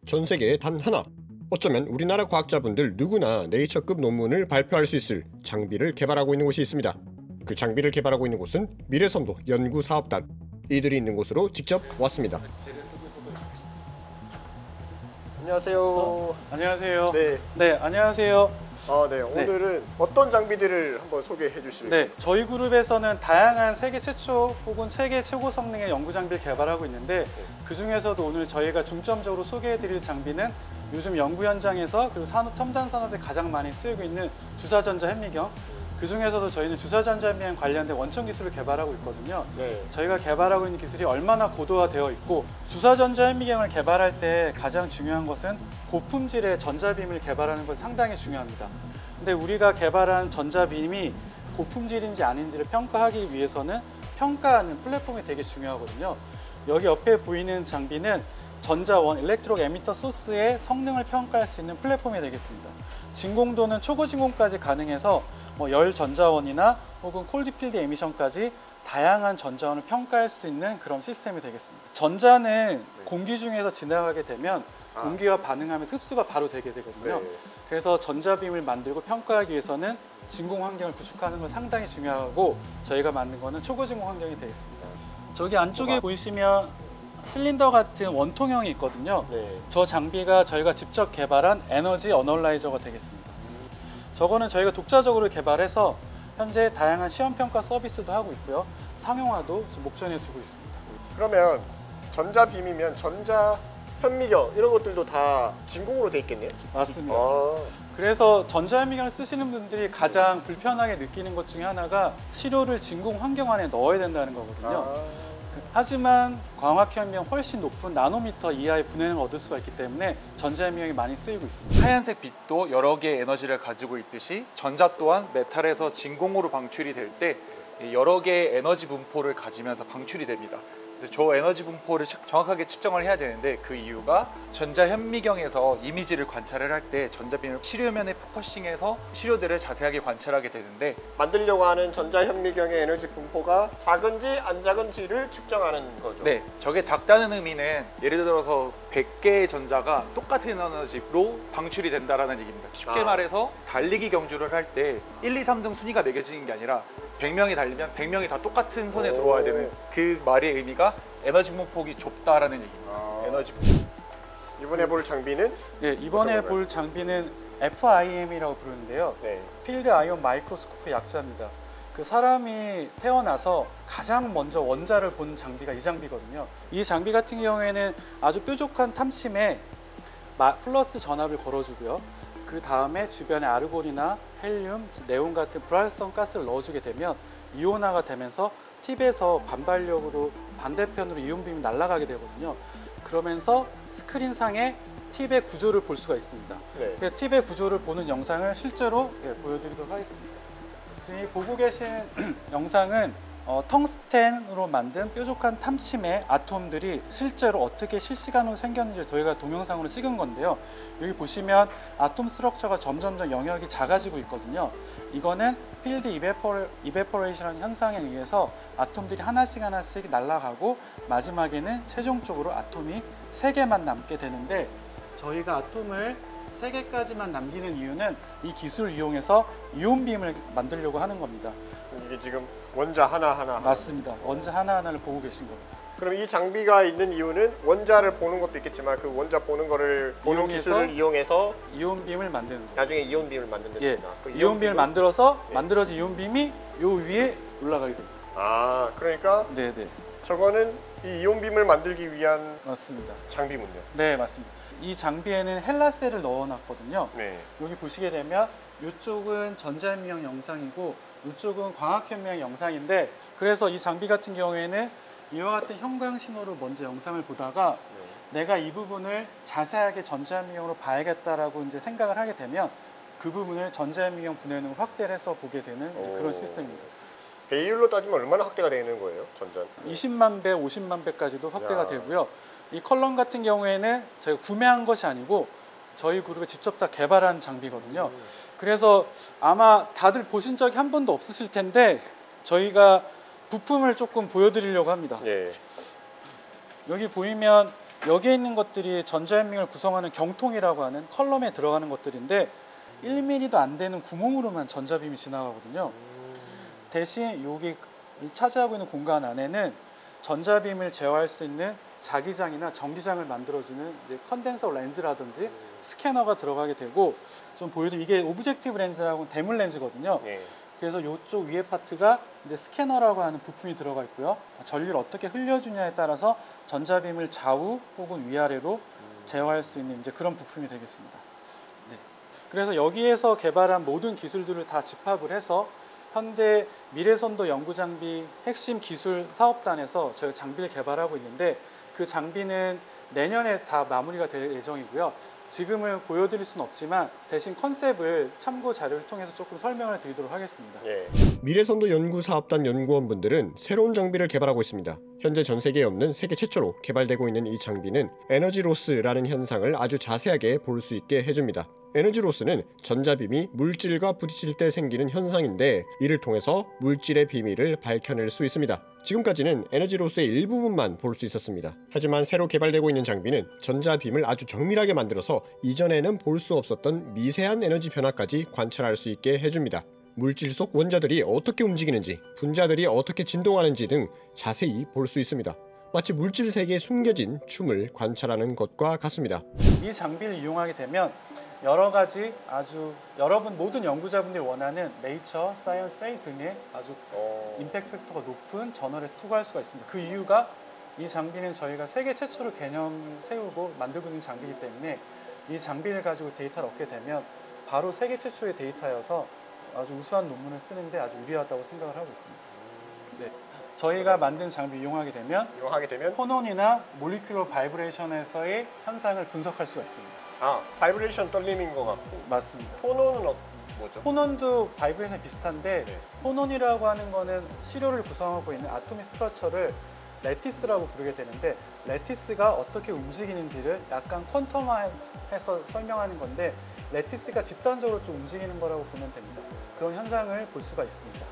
전 세계에 단 하나, 어쩌면 우리나라 과학자분들 누구나 네이처급 논문을 발표할 수 있을 장비를 개발하고 있는 곳이 있습니다. 그 장비를 개발하고 있는 곳은 미래선도 연구사업단, 이들이 있는 곳으로 직접 왔습니다. 안녕하세요. 안녕하세요. 네. 네, 안녕하세요. 네. 오늘은 어떤 장비들을 한번 소개해 주실까요? 네, 저희 그룹에서는 다양한 세계 최초 혹은 세계 최고 성능의 연구 장비를 개발하고 있는데 그 중에서도 오늘 저희가 중점적으로 소개해 드릴 장비는 요즘 연구 현장에서 그리고 첨단 산업에 가장 많이 쓰이고 있는 주사전자 현미경, 그 중에서도 저희는 주사전자 현미경 관련된 원천 기술을 개발하고 있거든요. 네. 저희가 개발하고 있는 기술이 얼마나 고도화되어 있고, 주사전자 현미경을 개발할 때 가장 중요한 것은 고품질의 전자빔을 개발하는 것이 상당히 중요합니다. 근데 우리가 개발한 전자빔이 고품질인지 아닌지를 평가하기 위해서는 평가하는 플랫폼이 되게 중요하거든요. 여기 옆에 보이는 장비는 전자원, 일렉트로 에미터 소스의 성능을 평가할 수 있는 플랫폼이 되겠습니다. 진공도는 초고진공까지 가능해서 열 전자원이나 혹은 콜드필드 에미션까지 다양한 전자원을 평가할 수 있는 그런 시스템이 되겠습니다. 전자는 공기 중에서 지나가게 되면 공기와 반응하면 흡수가 바로 되게 되거든요. 그래서 전자빔을 만들고 평가하기 위해서는 진공 환경을 구축하는 건 상당히 중요하고, 저희가 만든 거는 초고진공 환경이 되겠습니다. 저기 안쪽에 보이시면 실린더 같은 원통형이 있거든요. 저 장비가 저희가 직접 개발한 에너지 어널라이저가 되겠습니다. 저거는 저희가 독자적으로 개발해서 현재 다양한 시험평가 서비스도 하고 있고요. 상용화도 목전에 두고 있습니다. 그러면 전자빔이면 전자 현미경 이런 것들도 다 진공으로 돼 있겠네요? 맞습니다. 그래서 전자현미경을 쓰시는 분들이 가장 불편하게 느끼는 것 중에 하나가 시료를 진공 환경 안에 넣어야 된다는 거거든요. 하지만 광학현미경 훨씬 높은 나노미터 이하의 분해능을 얻을 수가 있기 때문에 전자현미경이 많이 쓰이고 있습니다. 하얀색 빛도 여러 개의 에너지를 가지고 있듯이 전자 또한 메탈에서 진공으로 방출이 될 때 여러 개의 에너지 분포를 가지면서 방출이 됩니다. 그래서 저 에너지 분포를 정확하게 측정을 해야 되는데, 그 이유가 전자 현미경에서 이미지를 관찰을 할 때 전자빔을 시료면에 포커싱해서 시료들을 자세하게 관찰하게 되는데, 만들려고 하는 전자 현미경의 에너지 분포가 작은지 안 작은지를 측정하는 거죠. 네, 저게 작다는 의미는 예를 들어서 100개의 전자가 똑같은 에너지로 방출이 된다는 얘기입니다. 쉽게 말해서 달리기 경주를 할 때 1, 2, 3등 순위가 매겨지는 게 아니라 100명이 달리면 100명이 다 똑같은 선에 들어와야 되는, 그 말의 의미가 에너지 분폭이 좁다라는 얘기입니다. 에너지 분폭. 이번에 볼 장비는? 네, 이번에 볼 장비는 FIM이라고 부르는데요. 필드 아이온 마이크로스코프 약자입니다. 그 사람이 태어나서 가장 먼저 원자를 본 장비가 이 장비거든요. 이 장비 같은 경우에는 아주 뾰족한 탐침에 플러스 전압을 걸어주고요. 그 다음에 주변에 아르곤이나 헬륨, 네온 같은 불활성 가스를 넣어주게 되면 이온화가 되면서 팁에서 반발력으로 반대편으로 이온빔이 날아가게 되거든요. 그러면서 스크린상에 팁의 구조를 볼 수가 있습니다. 그래서 팁의 구조를 보는 영상을 실제로 보여드리도록 하겠습니다. 지금 보고 계신 영상은 텅스텐으로 만든 뾰족한 탐침의 아톰들이 실제로 어떻게 실시간으로 생겼는지 저희가 동영상으로 찍은 건데요. 여기 보시면 아톰 스트럭처가 점점점 영역이 작아지고 있거든요. 이거는 필드 이베포레이션 현상에 의해서 아톰들이 하나씩 날아가고 마지막에는 최종적으로 아톰이 3개만 남게 되는데, 저희가 아톰을 3개까지만 남기는 이유는 이 기술을 이용해서 이온빔을 만들려고 하는 겁니다. 이게 지금 원자 하나하나. 맞습니다. 원자 하나하나를 보고 계신 겁니다. 그럼 이 장비가 있는 이유는 원자를 보는 것도 있겠지만 그 원자 보는 거를 보는 기술을 이용해서 이온빔을 만드는 거예요. 나중에 이온빔을 만든댔습니다. 그 이온빔을 만들어서 만들어진 이온빔이 요 위에 올라가게 됩니다. 그러니까 저거는 이 이온빔을 만들기 위한 맞습니다. 장비군요. 네, 맞습니다. 이 장비에는 헬라셀을 넣어놨거든요. 여기 보시게 되면 이쪽은 전자현미경 영상이고 이쪽은 광학현미경 영상인데, 그래서 이 장비 같은 경우에는 이와 같은 형광 신호로 먼저 영상을 보다가 내가 이 부분을 자세하게 전자현미경으로 봐야겠다라고 이제 생각을 하게 되면 그 부분을 전자현미경 분해능을 확대를 해서 보게 되는 그런 시스템입니다. 배율로 따지면 얼마나 확대가 되는 거예요, 전자? 20만 배, 50만 배까지도 확대가 되고요. 이 컬럼 같은 경우에는 제가 구매한 것이 아니고 저희 그룹에 직접 다 개발한 장비거든요. 그래서 아마 다들 보신 적이 한 번도 없으실 텐데 저희가 부품을 조금 보여드리려고 합니다. 여기 보이면 여기에 있는 것들이 전자현밍을 구성하는 경통이라고 하는 컬럼에 들어가는 것들인데 1mm도 안 되는 구멍으로만 전자빔이 지나가거든요. 대신 여기 차지하고 있는 공간 안에는 전자빔을 제어할 수 있는 자기장이나 전기장을 만들어주는 이제 컨덴서 렌즈라든지 스캐너가 들어가게 되고, 좀 보여드리면 이게 오브젝티브 렌즈라고 대물 렌즈거든요. 예. 그래서 이쪽 위에 파트가 이제 스캐너라고 하는 부품이 들어가 있고요. 전류를 어떻게 흘려주냐에 따라서 전자빔을 좌우 혹은 위아래로 제어할 수 있는 이제 그런 부품이 되겠습니다. 네. 그래서 여기에서 개발한 모든 기술들을 다 집합을 해서 현대 미래선도 연구장비 핵심 기술 사업단에서 저희 장비를 개발하고 있는데, 그 장비는 내년에 다 마무리가 될 예정이고요. 지금은 보여드릴 수는 없지만 대신 컨셉을 참고 자료를 통해서 조금 설명을 드리도록 하겠습니다. 예. 미래선도 연구사업단 연구원분들은 새로운 장비를 개발하고 있습니다. 현재 전 세계에 없는 세계 최초로 개발되고 있는 이 장비는 에너지 로스라는 현상을 아주 자세하게 볼 수 있게 해줍니다. 에너지 로스는 전자빔이 물질과 부딪힐 때 생기는 현상인데, 이를 통해서 물질의 비밀을 밝혀낼 수 있습니다. 지금까지는 에너지 로스의 일부분만 볼 수 있었습니다. 하지만 새로 개발되고 있는 장비는 전자빔을 아주 정밀하게 만들어서 이전에는 볼 수 없었던 미세한 에너지 변화까지 관찰할 수 있게 해줍니다. 물질 속 원자들이 어떻게 움직이는지, 분자들이 어떻게 진동하는지 등 자세히 볼 수 있습니다. 마치 물질 세계에 숨겨진 춤을 관찰하는 것과 같습니다. 이 장비를 이용하게 되면 여러 가지 아주 여러분 모든 연구자분들이 원하는 네이처, 사이언스, 세이 등의 아주 임팩트 팩터가 높은 저널에 투과할 수가 있습니다. 그 이유가 이 장비는 저희가 세계 최초로 개념 세우고 만들고 있는 장비이기 때문에 이 장비를 가지고 데이터를 얻게 되면 바로 세계 최초의 데이터여서 아주 우수한 논문을 쓰는데 아주 유리하다고 생각을 하고 있습니다. 네. 저희가 만든 장비 이용하게 되면 포논이나 몰리큘러 바이브레이션에서의 현상을 분석할 수가 있습니다. 아, 바이브레이션 떨림인 것 같고. 맞습니다. 포논은 뭐죠? 포논도 바이브레이션 비슷한데, 네. 포논이라고 하는 거는 시료를 구성하고 있는 아토믹 스트러처를 레티스라고 부르게 되는데, 레티스가 어떻게 움직이는지를 약간 퀀텀화해서 설명하는 건데, 레티스가 집단적으로 좀 움직이는 거라고 보면 됩니다. 그런 현상을 볼 수가 있습니다.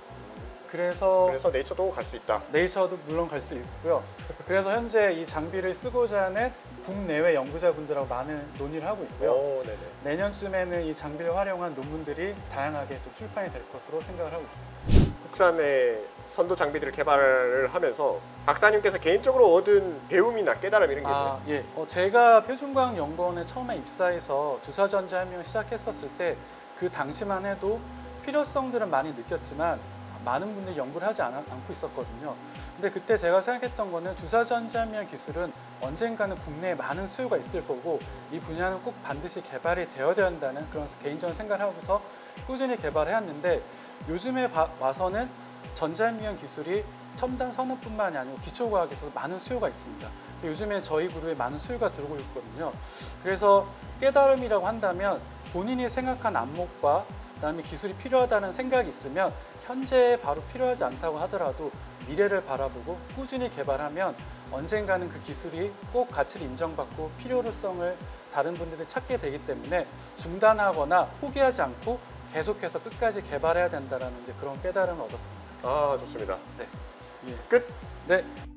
그래서 네이처도 갈 수 있다. 네이처도 물론 갈 수 있고요. 그래서 현재 이 장비를 쓰고자 하는 국내외 연구자분들하고 많은 논의를 하고 있고요. 네네. 내년쯤에는 이 장비를 활용한 논문들이 다양하게 또 출판이 될 것으로 생각을 하고 있습니다. 국산의 선도 장비들을 개발을 하면서 박사님께서 개인적으로 얻은 배움이나 깨달음 이런 게 있나요? 예. 제가 표준과학연구원에 처음에 입사해서 주사전자현밍을 시작했었을 때 그 당시만 해도 필요성들은 많이 느꼈지만 많은 분들이 연구를 하지 않고 있었거든요. 근데 그때 제가 생각했던 거는 주사전자현밍 기술은 언젠가는 국내에 많은 수요가 있을 거고, 이 분야는 꼭 반드시 개발이 되어야 한다는 그런 개인적인 생각을 하고서 꾸준히 개발해왔는데, 요즘에 와서는 전자현밍 기술이 첨단 산업뿐만이 아니고 기초과학에서 많은 수요가 있습니다. 요즘에 저희 그룹에 많은 수요가 들어오고 있거든요. 그래서 깨달음이라고 한다면 본인이 생각한 안목과 그다음에 기술이 필요하다는 생각이 있으면 현재 바로 필요하지 않다고 하더라도 미래를 바라보고 꾸준히 개발하면 언젠가는 그 기술이 꼭 가치를 인정받고 필요성을 다른 분들이 찾게 되기 때문에 중단하거나 포기하지 않고 계속해서 끝까지 개발해야 된다는 이제 그런 깨달음을 얻었습니다. 아, 좋습니다. 네. 예. 끝. 네.